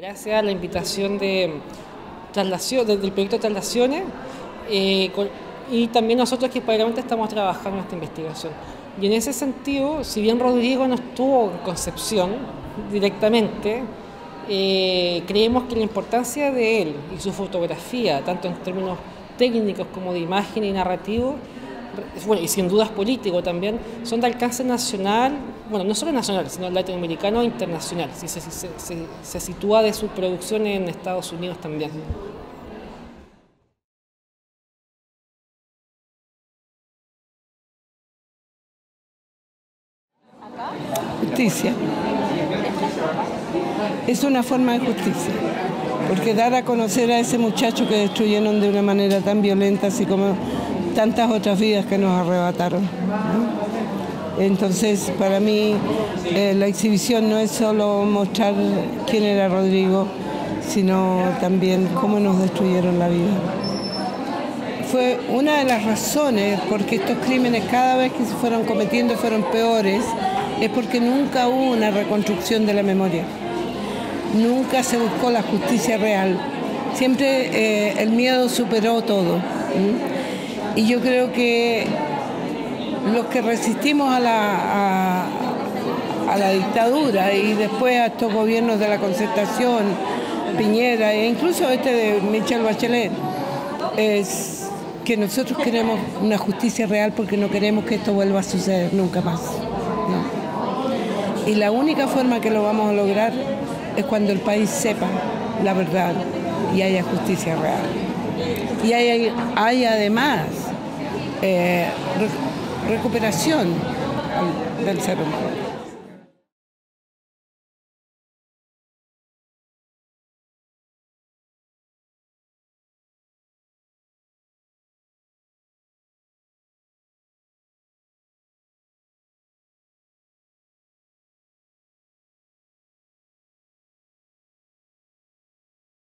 gracias a la invitación del proyecto de Traslaciones y también nosotros que paralelamente estamos trabajando en esta investigación. Y en ese sentido, si bien Rodrigo no estuvo en Concepción directamente, creemos que la importancia de él y su fotografía, tanto en términos técnicos como de imagen y narrativo, bueno, y sin dudas político también, son de alcance nacional, bueno, no solo nacional, sino latinoamericano e internacional, si se sitúa de su producción en Estados Unidos también. Justicia. Es una forma de justicia, porque dar a conocer a ese muchacho que destruyeron de una manera tan violenta, así como tantas otras vidas que nos arrebataron, ¿no? Entonces, para mí, la exhibición no es solo mostrar quién era Rodrigo, sino también cómo nos destruyeron la vida. Fue una de las razones porque estos crímenes cada vez que se fueron cometiendo fueron peores, es porque nunca hubo una reconstrucción de la memoria. Nunca se buscó la justicia real. Siempre el miedo superó todo. Y yo creo que los que resistimos a la dictadura y después a estos gobiernos de la Concertación, Piñera e incluso este de Michelle Bachelet, es que nosotros queremos una justicia real porque no queremos que esto vuelva a suceder nunca más. No. Y la única forma que lo vamos a lograr es cuando el país sepa la verdad y haya justicia real. Y hay además recuperación del ser humano.